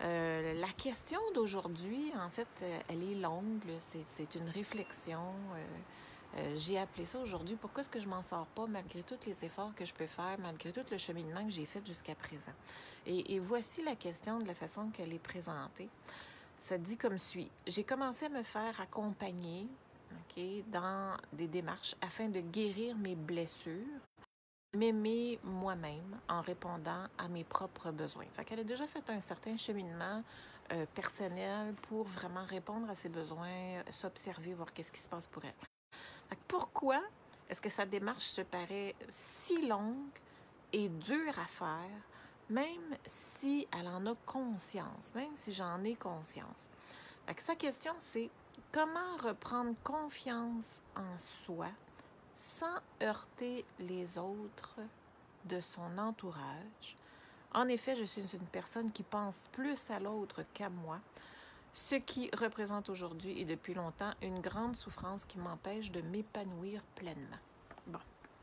La question d'aujourd'hui, en fait, elle est longue. C'est une réflexion. J'ai appelé ça aujourd'hui. Pourquoi est-ce que je m'en sors pas malgré tous les efforts que je peux faire, malgré tout le cheminement que j'ai fait jusqu'à présent? Et voici la question de la façon qu'elle est présentée. Ça dit comme suit. J'ai commencé à me faire accompagner, dans des démarches afin de guérir mes blessures, m'aimer moi-même en répondant à mes propres besoins. Fait qu'elle a déjà fait un certain cheminement personnel pour vraiment répondre à ses besoins, s'observer, voir qu'est-ce qui se passe pour elle. Fait que pourquoi est-ce que sa démarche se paraît si longue et dure à faire, même si elle en a conscience, même si j'en ai conscience? Fait que sa question, c'est comment reprendre confiance en soi sans heurter les autres de son entourage. En effet, je suis une personne qui pense plus à l'autre qu'à moi, ce qui représente aujourd'hui et depuis longtemps une grande souffrance qui m'empêche de m'épanouir pleinement. Bon.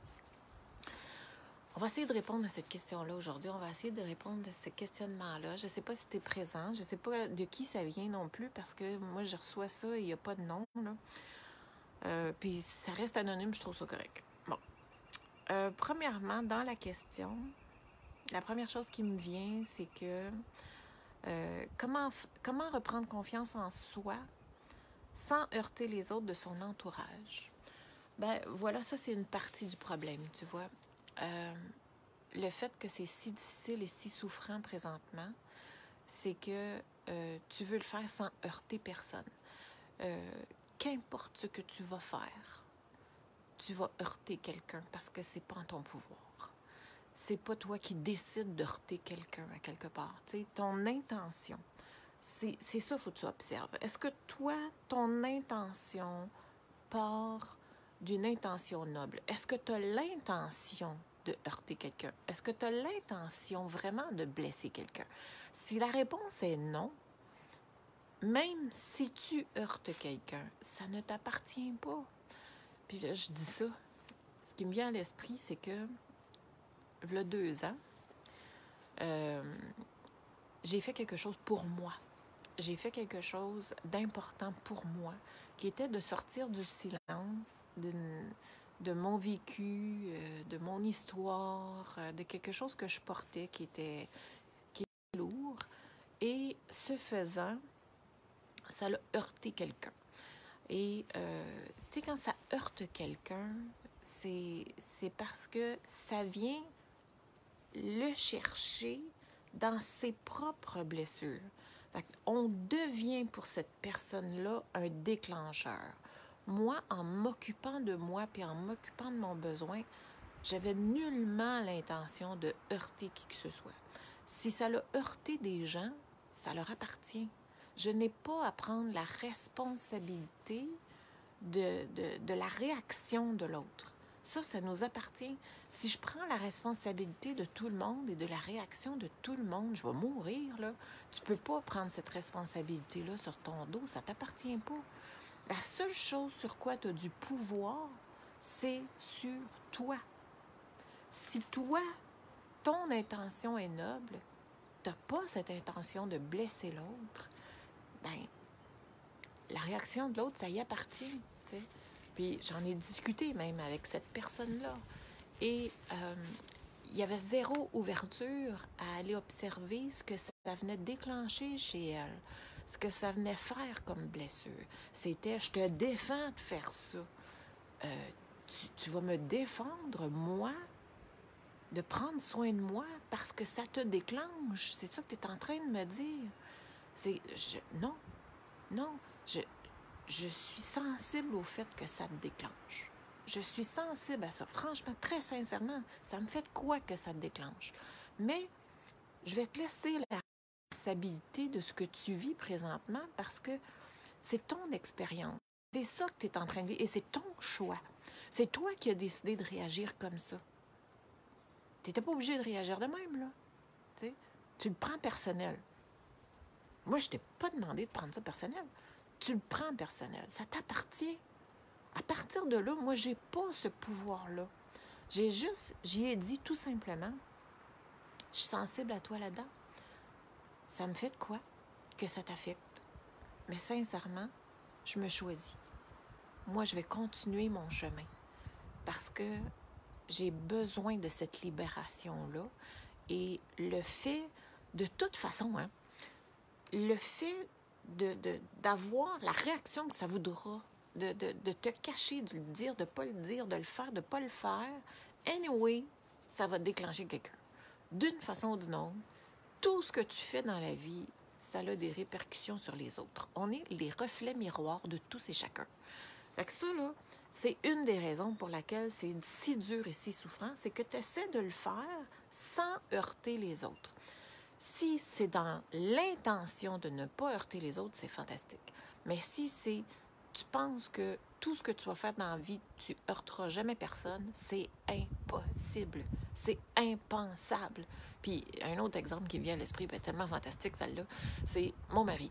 On va essayer de répondre à cette question-là aujourd'hui. On va essayer de répondre à ce questionnement-là. Je ne sais pas si tu es présent. Je ne sais pas de qui ça vient non plus parce que moi, je reçois ça et il n'y a pas de nom, là. Puis ça reste anonyme, je trouve ça correct. Bon. Premièrement, dans la question, la première chose qui me vient, c'est que comment reprendre confiance en soi sans heurter les autres de son entourage? Ben voilà, ça c'est une partie du problème, tu vois. Le fait que c'est si difficile et si souffrant présentement, c'est que tu veux le faire sans heurter personne. Qu'importe ce que tu vas faire, tu vas heurter quelqu'un parce que c'est pas en ton pouvoir. C'est pas toi qui décides de heurter quelqu'un à quelque part. T'sais, ton intention, c'est ça qu'il faut que tu observes. Est-ce que toi, ton intention part d'une intention noble? Est-ce que tu as l'intention de heurter quelqu'un? Est-ce que tu as l'intention vraiment de blesser quelqu'un? Si la réponse est non, même si tu heurtes quelqu'un, ça ne t'appartient pas. Puis là, je dis ça. Ce qui me vient à l'esprit, c'est que, il y a 2 ans, j'ai fait quelque chose pour moi. J'ai fait quelque chose d'important pour moi, qui était de sortir du silence, de mon vécu, de mon histoire, de quelque chose que je portais qui était lourd. Et ce faisant, ça l'a heurté quelqu'un. Et, tu sais, quand ça heurte quelqu'un, c'est parce que ça vient le chercher dans ses propres blessures. Fait qu'on devient pour cette personne-là un déclencheur. Moi, en m'occupant de moi puis en m'occupant de mon besoin, j'avais nullement l'intention de heurter qui que ce soit. Si ça l'a heurté des gens, ça leur appartient. Je n'ai pas à prendre la responsabilité de la réaction de l'autre. Ça nous appartient. Si je prends la responsabilité de tout le monde et de la réaction de tout le monde, je vais mourir, là. Tu peux pas prendre cette responsabilité-là sur ton dos, ça t'appartient pas. La seule chose sur quoi tu as du pouvoir, c'est sur toi. Si toi, ton intention est noble, tu n'as pas cette intention de blesser l'autre, ben la réaction de l'autre, ça y appartient, tu sais. Puis j'en ai discuté même avec cette personne-là. Et il y avait zéro ouverture à aller observer ce que ça venait déclencher chez elle, ce que ça venait faire comme blessure. C'était « je te défends de faire ça. Tu vas me défendre, moi, de prendre soin de moi parce que ça te déclenche. » C'est ça que tu es en train de me dire. Non, je suis sensible au fait que ça te déclenche. Je suis sensible à ça. Franchement, très sincèrement, ça me fait quoi que ça te déclenche? Mais je vais te laisser la responsabilité de ce que tu vis présentement parce que c'est ton expérience. C'est ça que tu es en train de vivre et c'est ton choix. C'est toi qui as décidé de réagir comme ça. Tu n'étais pas obligé de réagir de même, là. T'sais? Tu le prends personnel. Moi, je ne t'ai pas demandé de prendre ça personnel. Tu le prends personnel. Ça t'appartient. À partir de là, moi, j'ai pas ce pouvoir-là. J'y ai dit tout simplement, je suis sensible à toi là-dedans. Ça me fait de quoi? que ça t'affecte. Mais sincèrement, je me choisis. Moi, je vais continuer mon chemin parce que j'ai besoin de cette libération-là. Et le fait, de toute façon, hein, le fait d'avoir la réaction que ça voudra, de te cacher, de le dire, de ne pas le dire, de le faire, de ne pas le faire, anyway, ça va déclencher quelqu'un. D'une façon ou d'une autre, tout ce que tu fais dans la vie, ça a des répercussions sur les autres. On est les reflets miroirs de tous et chacun. Fait que ça, là, c'est une des raisons pour laquelle c'est si dur et si souffrant, c'est que tu essaies de le faire sans heurter les autres. Si c'est dans l'intention de ne pas heurter les autres, c'est fantastique. Mais si tu penses que tout ce que tu vas faire dans la vie, tu heurteras jamais personne, c'est impossible. C'est impensable. Puis, un autre exemple qui vient à l'esprit, tellement fantastique, celle-là, c'est mon mari.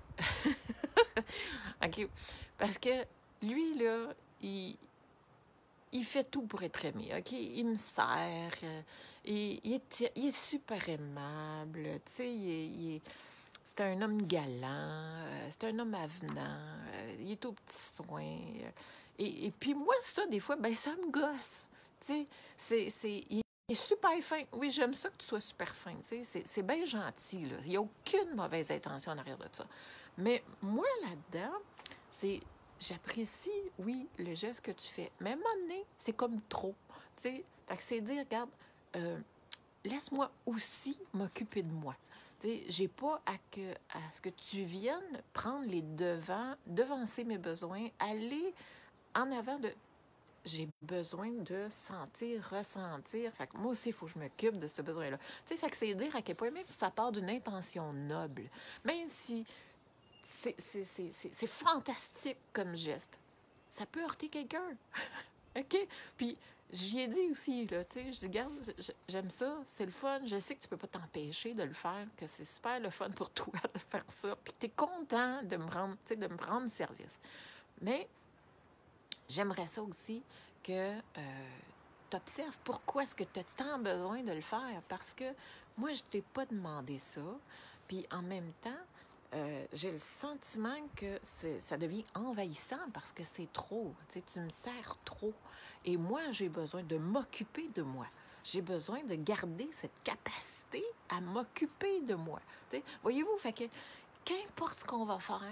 OK? Parce que lui, là, il fait tout pour être aimé, OK? Il me sert, il est super aimable, tu sais, c'est un homme galant, c'est un homme avenant, il est aux petits soins. Et puis moi, ça, des fois, ça me gosse, tu sais, il est super fin. Oui, j'aime ça que tu sois super fin, tu sais, c'est bien gentil, là. Il n'y a aucune mauvaise intention en arrière de ça. Mais moi, là-dedans, j'apprécie, oui, le geste que tu fais. Mais à un moment donné, c'est comme trop. Tu sais, fait que c'est dire, regarde, laisse-moi aussi m'occuper de moi. Tu sais, j'ai pas à ce que tu viennes prendre les devants, devancer mes besoins, aller en avant de... J'ai besoin de sentir, ressentir. Fait que moi aussi, il faut que je m'occupe de ce besoin-là. Tu sais, fait que c'est dire à quel point, même si ça part d'une intention noble, même si c'est fantastique comme geste, ça peut heurter quelqu'un. OK? Puis, j'y ai dit aussi, là, tu sais, je dis, regarde, j'aime ça, c'est le fun, je sais que tu peux pas t'empêcher de le faire, que c'est super le fun pour toi de faire ça, puis tu es content de me rendre service. Mais j'aimerais ça aussi que tu observes pourquoi est-ce que tu as tant besoin de le faire, parce que moi, je t'ai pas demandé ça, puis en même temps, j'ai le sentiment que ça devient envahissant parce que c'est trop. Tu me sers trop. Et moi, j'ai besoin de m'occuper de moi. J'ai besoin de garder cette capacité à m'occuper de moi. T'sais, voyez-vous, fait que qu'importe ce qu'on va faire,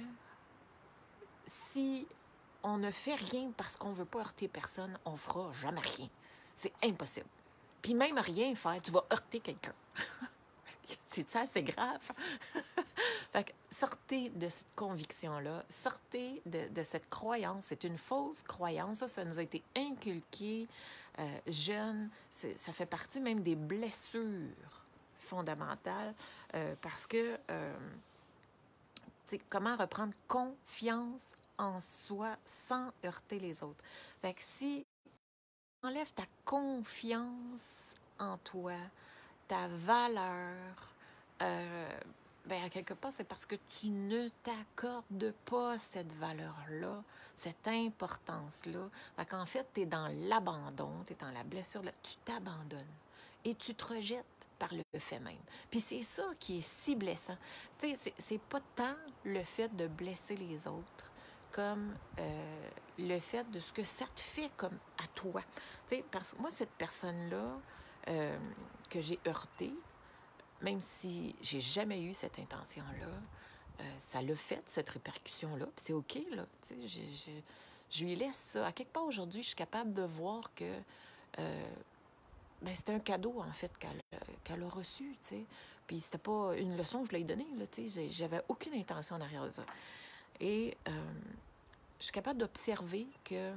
si on ne fait rien parce qu'on ne veut pas heurter personne, on ne fera jamais rien. C'est impossible. Puis même rien faire, tu vas heurter quelqu'un. C'est ça, c'est grave. Fait que sortez de cette conviction-là, sortez de cette croyance. C'est une fausse croyance. Ça nous a été inculqué jeune. Ça fait partie même des blessures fondamentales parce que, comment reprendre confiance en soi sans heurter les autres. Fait que si tu enlèves ta confiance en toi, ta valeur, à quelque part, c'est parce que tu ne t'accordes pas cette valeur-là, cette importance-là. Fait qu'en fait, tu es dans l'abandon, tu es dans la blessure, tu t'abandonnes et tu te rejettes par le fait même. Puis c'est ça qui est si blessant. Tu sais, c'est pas tant le fait de blesser les autres comme le fait de ce que ça te fait comme à toi. Tu sais, parce que moi, cette personne-là que j'ai heurtée, même si j'ai jamais eu cette intention-là, ça l'a fait, cette répercussion-là, puis c'est OK, là, tu sais, je lui laisse ça. À quelque part, aujourd'hui, je suis capable de voir que c'était un cadeau, en fait, qu'elle a reçu, tu sais, puis c'était pas une leçon que je lui ai donnée, là, tu sais, j'avais aucune intention en arrière de ça. Et je suis capable d'observer que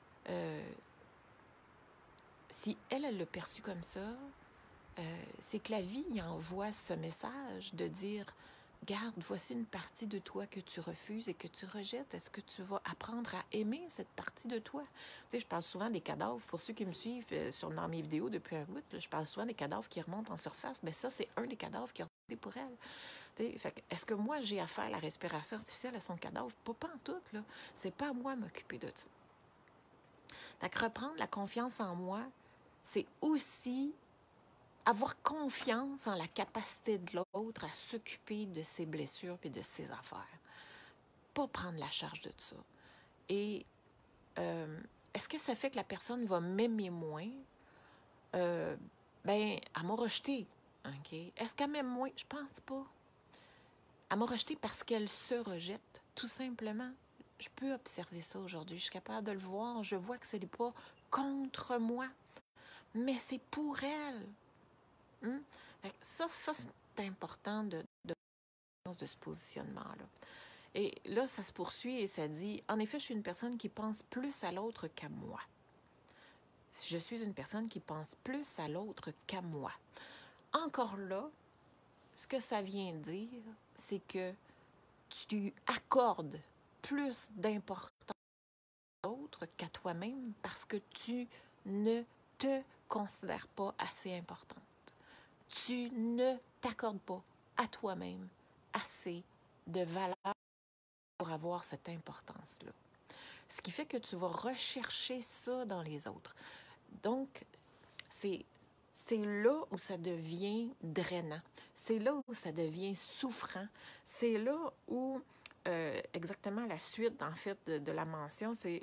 si elle l'a perçu comme ça, c'est que la vie y envoie ce message de dire « Garde, voici une partie de toi que tu refuses et que tu rejettes. Est-ce que tu vas apprendre à aimer cette partie de toi? » Tu sais, je parle souvent des cadavres. Pour ceux qui me suivent dans mes vidéos depuis un bout, là, je parle souvent des cadavres qui remontent en surface. Bien, ça, c'est un des cadavres qui a remonté pour elle. Tu sais, est-ce que moi, j'ai à faire la respiration artificielle à son cadavre? Pas en tout, là. C'est pas à moi de m'occuper de ça. Fait que reprendre la confiance en moi, c'est aussi avoir confiance en la capacité de l'autre à s'occuper de ses blessures et de ses affaires. Pas prendre la charge de tout ça. Et est-ce que ça fait que la personne va m'aimer moins? Elle m'a rejeté. OK? Est-ce qu'elle m'aime moins? Je pense pas. Elle m'a rejeté parce qu'elle se rejette, tout simplement. Je peux observer ça aujourd'hui. Je suis capable de le voir. Je vois que ce n'est pas contre moi, mais c'est pour elle. Ça c'est important de ce positionnement-là. Et là, ça se poursuit et ça dit, en effet, je suis une personne qui pense plus à l'autre qu'à moi. Je suis une personne qui pense plus à l'autre qu'à moi. Encore là, ce que ça vient dire, c'est que tu accordes plus d'importance à l'autre qu'à toi-même parce que tu ne te considères pas assez importante. Tu ne t'accordes pas à toi-même assez de valeur pour avoir cette importance-là. Ce qui fait que tu vas rechercher ça dans les autres. Donc, c'est là où ça devient drainant. C'est là où ça devient souffrant. C'est là où, exactement la suite, en fait, de la mention, c'est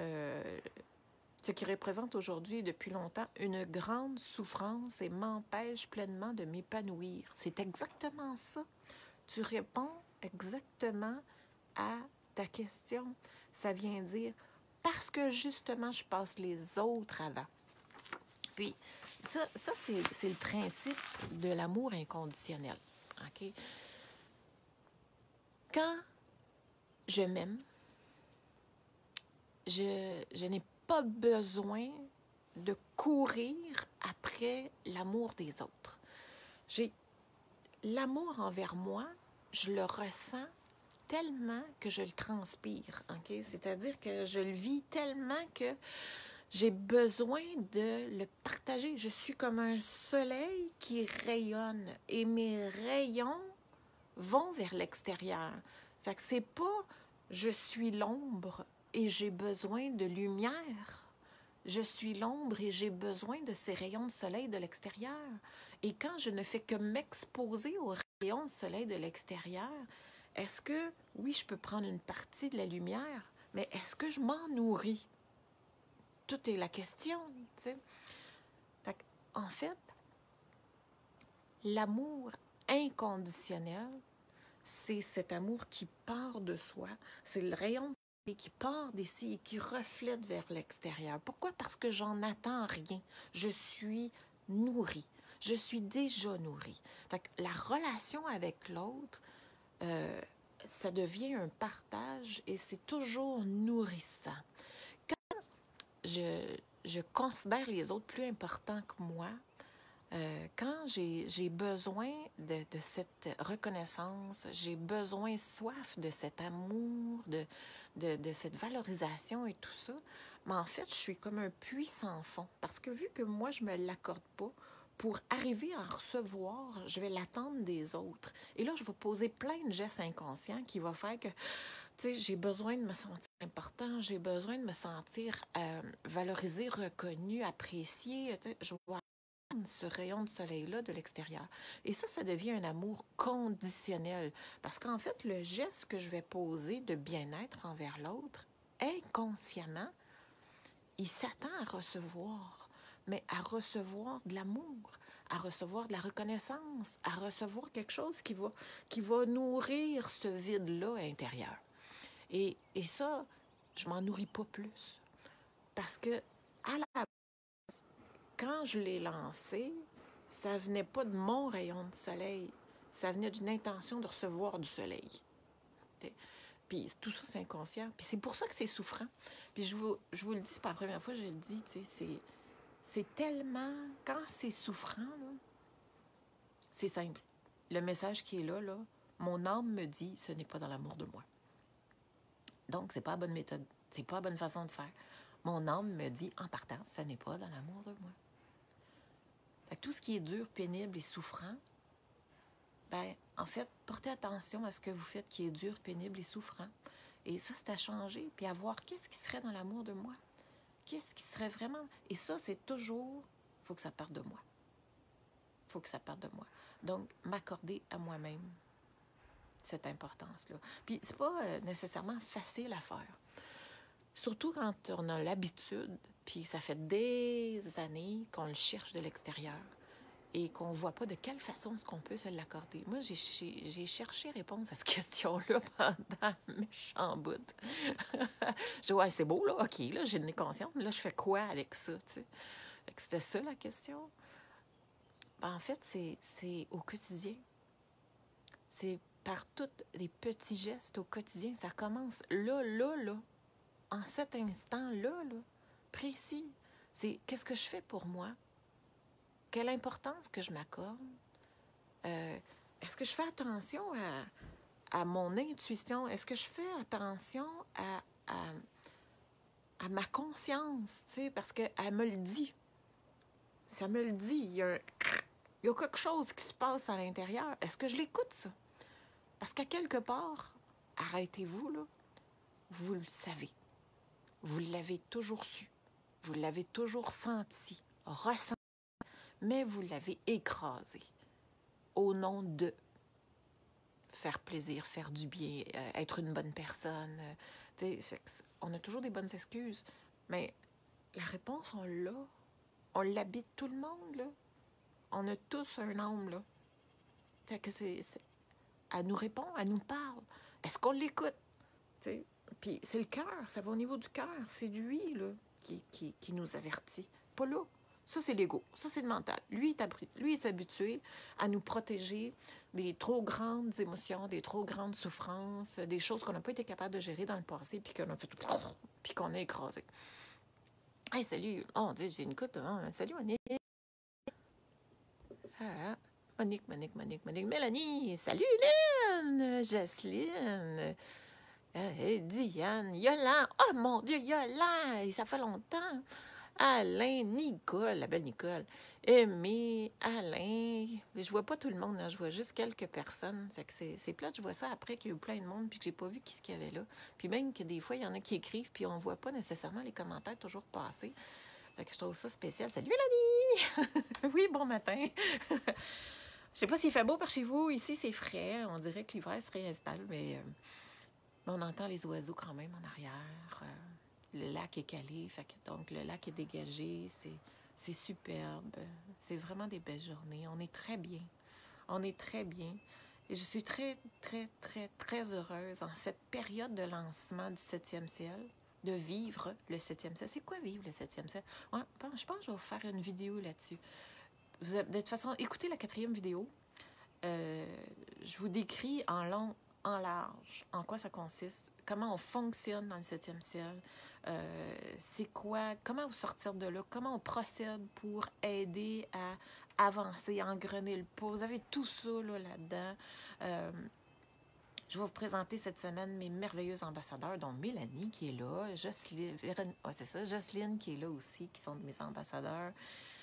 ce qui représente aujourd'hui et depuis longtemps une grande souffrance et m'empêche pleinement de m'épanouir. C'est exactement ça. Tu réponds exactement à ta question. Ça vient dire parce que justement, je passe les autres avant. Puis, ça c'est le principe de l'amour inconditionnel. OK? Quand je m'aime, je n'ai pas besoin de courir après l'amour des autres. L'amour envers moi, je le ressens tellement que je le transpire. Okay? C'est-à-dire que je le vis tellement que j'ai besoin de le partager. Je suis comme un soleil qui rayonne et mes rayons vont vers l'extérieur. Fait que c'est pas je suis l'ombre et j'ai besoin de lumière. Je suis l'ombre et j'ai besoin de ces rayons de soleil de l'extérieur. Et quand je ne fais que m'exposer aux rayons de soleil de l'extérieur, est-ce que, oui, je peux prendre une partie de la lumière, mais est-ce que je m'en nourris? Tout est la question, tu sais. En fait, l'amour inconditionnel, c'est cet amour qui part de soi, c'est le rayon qui part d'ici et qui reflète vers l'extérieur. Pourquoi? Parce que j'en attends rien. Je suis nourrie. Je suis déjà nourrie. Fait que la relation avec l'autre, ça devient un partage et c'est toujours nourrissant. Quand je considère les autres plus importants que moi, quand j'ai besoin de cette reconnaissance, j'ai besoin soif de cet amour, de cette valorisation et tout ça, mais en fait, je suis comme un puits sans fond. Parce que vu que moi, je ne me l'accorde pas, pour arriver à en recevoir, je vais l'attendre des autres. Et là, je vais poser plein de gestes inconscients qui vont faire que, tu sais, j'ai besoin de me sentir important, j'ai besoin de me sentir valorisé, reconnu, apprécié. Je vais ce rayon de soleil-là de l'extérieur. Et ça devient un amour conditionnel. Parce qu'en fait, le geste que je vais poser de bien-être envers l'autre, inconsciemment, il s'attend à recevoir, mais à recevoir de l'amour, à recevoir de la reconnaissance, à recevoir quelque chose qui va nourrir ce vide-là intérieur. Et ça, je m'en nourris pas plus. Parce que, à la quand je l'ai lancé, ça venait pas de mon rayon de soleil. Ça venait d'une intention de recevoir du soleil. Puis tout ça, c'est inconscient. Puis c'est pour ça que c'est souffrant. Puis je vous le dis, c'est pas la première fois que je le dis, tu sais, c'est tellement... Quand c'est souffrant, là, c'est simple. Le message qui est là, mon âme me dit, ce n'est pas dans l'amour de moi. Donc, c'est pas la bonne méthode. C'est pas la bonne façon de faire. Mon âme me dit, en partant, ce n'est pas dans l'amour de moi. Fait que tout ce qui est dur, pénible et souffrant, en fait, portez attention à ce que vous faites qui est dur, pénible et souffrant. Et ça, c'est à changer, puis à voir qu'est-ce qui serait dans l'amour de moi. Qu'est-ce qui serait vraiment... Et ça, c'est toujours... Il faut que ça parte de moi. faut que ça parte de moi. Donc, m'accorder à moi-même cette importance-là. Puis, c'est pas nécessairement facile à faire. Surtout quand on a l'habitude, puis ça fait des années qu'on le cherche de l'extérieur et qu'on ne voit pas de quelle façon est-ce qu'on peut se l'accorder. Moi, j'ai cherché réponse à cette question-là pendant un méchant bout. Je dis, ouais, c'est beau, là, OK, là, j'ai une conscience, là, je fais quoi avec ça, tu sais? C'était ça, la question. Ben, en fait, c'est au quotidien. C'est par tous les petits gestes au quotidien. Ça commence là, en cet instant-là, précis. C'est qu'est-ce que je fais pour moi? Quelle importance que je m'accorde? Est-ce que je fais attention à mon intuition? Est-ce que je fais attention à ma conscience? Parce qu'elle me le dit. Ça me le dit. Il y a quelque chose qui se passe à l'intérieur. Est-ce que je l'écoute, ça? Parce qu'à quelque part, arrêtez-vous, là, vous le savez. Vous l'avez toujours su. Vous l'avez toujours senti, ressenti, mais vous l'avez écrasé au nom de faire plaisir, faire du bien, être une bonne personne. On a toujours des bonnes excuses, mais la réponse, on l'a. On l'habite tout le monde, là. On a tous un âme, là. Elle nous répond, elle nous parle. Est-ce qu'on l'écoute? Puis c'est le cœur, ça va au niveau du cœur. C'est lui, là, qui nous avertit. Pas là. Ça, c'est l'ego. Ça, c'est le mental. Lui, il est habitué à nous protéger des trop grandes émotions, des trop grandes souffrances, des choses qu'on n'a pas été capable de gérer dans le passé, puis qu'on a fait puis qu'on a écrasé. Hey, salut! Oh, Dieu, j'ai une coupe. Salut, Monique! Ah, Monique. Mélanie! Salut, Lynn! Jocelyne! Diane! Yolande! Oh, mon Dieu, Yolande! Ça fait longtemps! Alain, Nicole, la belle Nicole, Aimé, Alain. Je vois pas tout le monde, hein, je vois juste quelques personnes. C'est plate, je vois ça après qu'il y a eu plein de monde puis que j'ai pas vu qui ce qu'il y avait là. Puis même que des fois, il y en a qui écrivent puis on voit pas nécessairement les commentaires toujours passer. Fait que je trouve ça spécial. Salut Mélanie! Oui, bon matin! Je sais pas s'il fait beau par chez vous. Ici, c'est frais. On dirait que l'hiver se réinstalle, mais on entend les oiseaux quand même en arrière. Le lac est calé, donc le lac est dégagé, c'est superbe. C'est vraiment des belles journées. On est très bien. On est très bien. Et je suis très, très, très, très heureuse en cette période de lancement du 7e ciel, de vivre le 7e ciel. C'est quoi vivre le 7e ciel? Ouais, je pense que je vais vous faire une vidéo là-dessus. De toute façon, écoutez la 4e vidéo. Je vous décris en long, en large, en quoi ça consiste, comment on fonctionne dans le 7e ciel, c'est quoi, comment vous sortir de là, comment on procède pour aider à avancer, engrener le pas. Vous avez tout ça là-dedans. Je vais vous présenter cette semaine mes merveilleux ambassadeurs, dont Mélanie qui est là, Jocelyne qui est là aussi, qui sont mes ambassadeurs.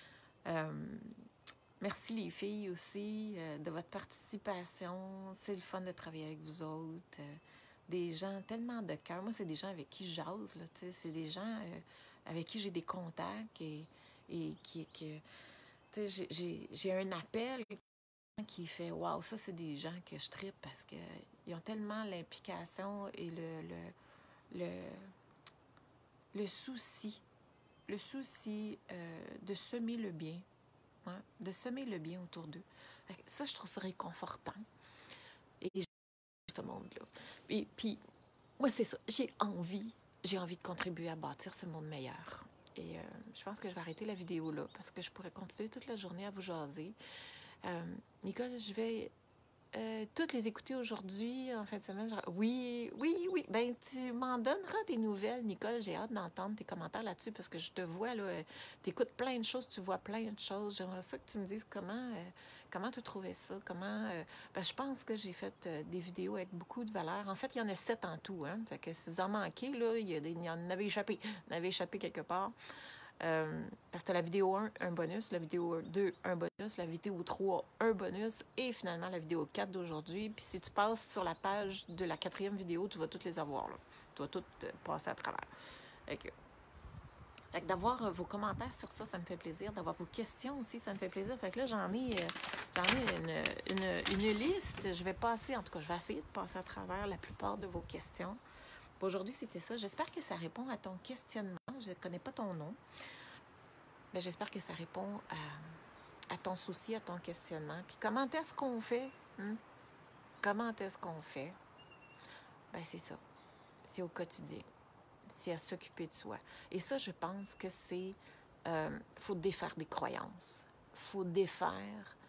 Merci les filles aussi de votre participation. C'est le fun de travailler avec vous autres. Des gens tellement de cœur. Moi, c'est des gens avec qui je jase. Là, c'est des gens avec qui j'ai des contacts et j'ai un appel qui fait « Wow, ça, c'est des gens que je tripe parce qu'ils ont tellement l'implication et le souci de semer le bien. Ouais, de semer le bien autour d'eux. Ça, je trouve ça réconfortant. Et j'aime ce monde-là. Et puis, moi, c'est ça. J'ai envie de contribuer à bâtir ce monde meilleur. Et je pense que je vais arrêter la vidéo là parce que je pourrais continuer toute la journée à vous jaser. Nicole, je vais toutes les écouter aujourd'hui, en fin de semaine. Oui. Ben, tu m'en donneras des nouvelles, Nicole. J'ai hâte d'entendre tes commentaires là-dessus parce que je te vois, là, tu écoutes plein de choses, tu vois plein de choses. J'aimerais ça que tu me dises comment tu trouvais ça, ben, je pense que j'ai fait des vidéos avec beaucoup de valeur. En fait, il y en a 7 en tout, hein. Fait que si vous en manquez, là, il y en avait échappé. Il y en avait échappé quelque part. Parce que la vidéo 1, un bonus, la vidéo 2, un bonus, la vidéo 3, un bonus, et finalement la vidéo 4 d'aujourd'hui. Puis si tu passes sur la page de la 4e vidéo, tu vas toutes les avoir, là. Tu vas toutes passer à travers. Fait que d'avoir vos commentaires sur ça, ça me fait plaisir. D'avoir vos questions aussi, ça me fait plaisir. Fait que là, j'en ai une liste. Je vais passer, en tout cas, je vais essayer de passer à travers la plupart de vos questions. Aujourd'hui, c'était ça. J'espère que ça répond à ton questionnement. Je ne connais pas ton nom. Mais j'espère que ça répond à ton souci, à ton questionnement. Puis comment est-ce qu'on fait? Comment est-ce qu'on fait? Ben c'est ça. C'est au quotidien. C'est à s'occuper de soi. Et ça, je pense que c'est... faut défaire des croyances. Faut défaire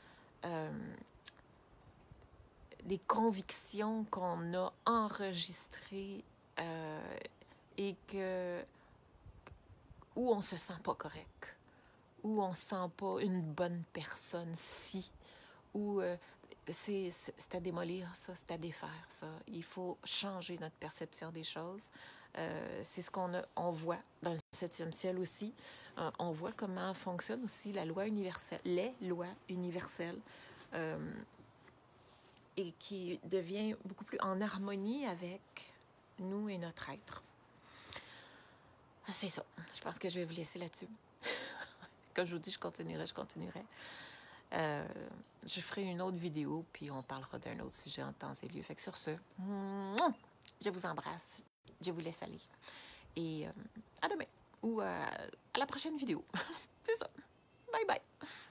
des convictions qu'on a enregistrées et que... où on se sent pas correct, où on se sent pas une bonne personne si, où c'est à démolir ça, c'est à défaire ça. Il faut changer notre perception des choses. C'est ce on voit dans le 7e ciel aussi. On voit comment fonctionne aussi la loi universelle, les lois universelles, et qui devient beaucoup plus en harmonie avec nous et notre être. C'est ça. Je pense que je vais vous laisser là-dessus. Comme je vous dis, je continuerai. Je ferai une autre vidéo, puis on parlera d'un autre sujet en temps et lieu. Fait que sur ce, je vous embrasse. Je vous laisse aller. Et à demain ou à la prochaine vidéo. C'est ça. Bye bye.